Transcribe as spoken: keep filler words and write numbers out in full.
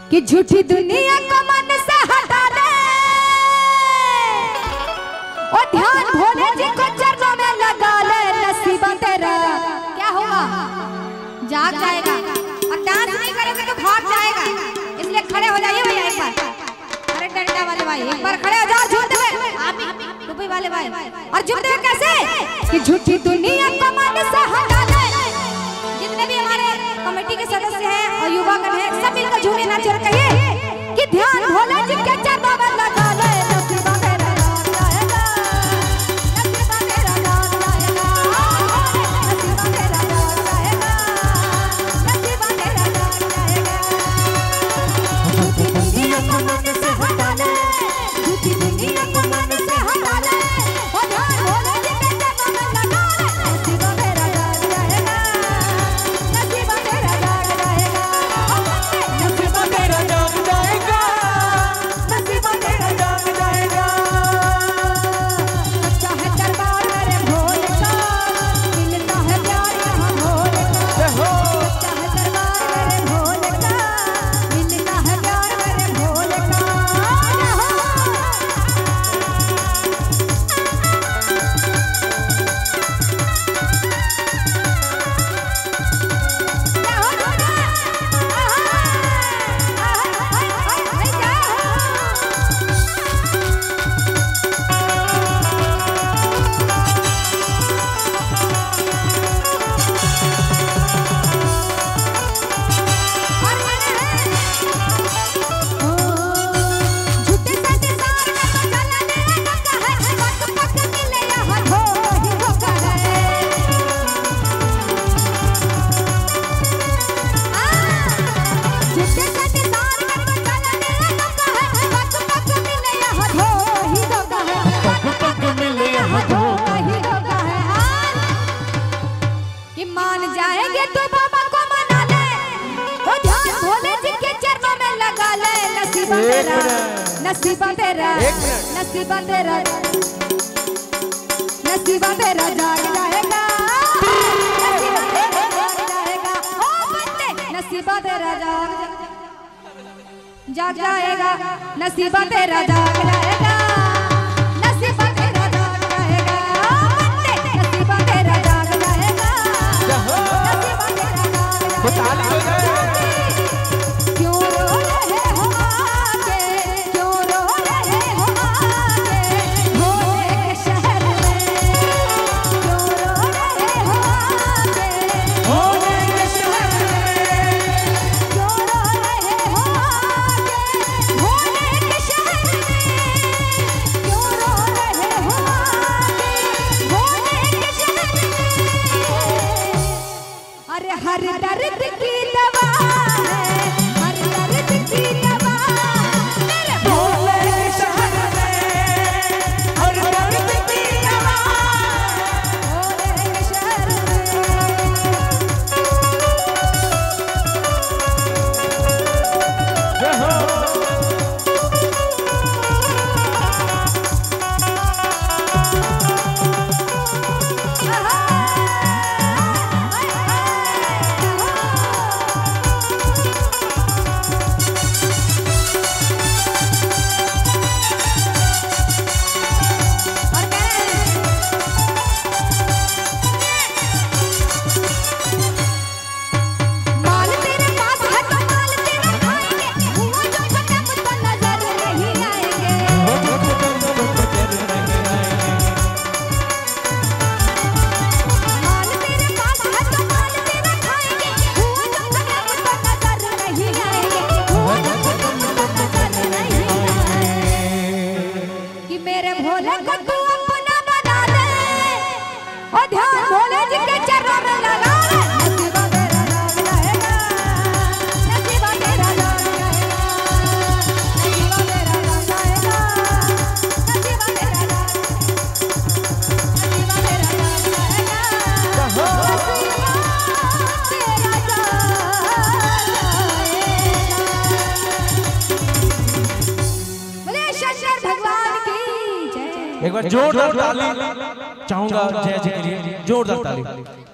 कि झूठी दुनिया को मन से हटा ले और ध्यान भोले जी को चरणों में लगा ले। नसीबा तेरा क्या होगा, जाग जाएगा। और डांस नहीं करेगा तो भाग जाएगा, इसलिए खड़े हो जाइए भैया एक बार। अरे डंडा वाले भाई एक बार खड़े हो जाओ, झूठ दे आप भी टोपी वाले भाई। और झूठ दे कैसे कि झूठी दुनिया को मन से हटा ले। जितने भी हमारे कमेटी के सदस्य हैं और युवागण हैं, सब मिलकर झूमे नाच और कहिए कि ध्यान भोले जी के चरणों में लगा ले। नसीबा तेरा जाएगा, नसीबा तेरा जाएगा, नसीबा तेरा जाएगा, नसीबा तेरा जाएगा। झूठी दुनिया को मन से हटा ले, झूठी दुनिया को मन से हटा ले। ओ ध्यान भोले जी के चरणों में लगा ले। नसीबा तेरा जाएगा, नसीबा तेरा जाएगा, नसीबा तेरा जाएगा, नसीबा तेरा जाएगा। सच्चा है दरबार मेरे भोले का, मिलता है प्यार यहाँ भोले का। सच्चा है दरबार मेरे भोले का, मिलता है प्यार मेरे भोले का। मान जाएंगे तो बाबा को मना ले, ओ ध्यान भोले जी के चरणों में लगा ले। नसीबा तेरा, नसीबा तेरा, नसीबा तेरा, नसीबा तेरा जाग जाएगा, नसीबा तेरा जाग जाएगा। ओ बंदे नसीबा तेरा जाग जाग जाएगा, नसीबा तेरा जाग जाएगा, नसीबा तेरा जाग जाएगा। ओ बंदे नसीबा तेरा जाग जाएगा, क्यों रो रहे हो आगे, क्यों रो रहे हो आगे भोले के शहर में, क्यों रो रहे हो आगे भोले के शहर में, क्यों रो रहे हो आगे भोले के शहर में, क्यों रो रहे हो आगे भोले के शहर में। अरे हर दर्द की दवा है, हर दर्द की दवा मेरे भोले के शहर में, हर दर्द की दवा भोले के शहर एक बार जोरदार ताली चाहूंगा जय जय के लिए, जोरदार ताली।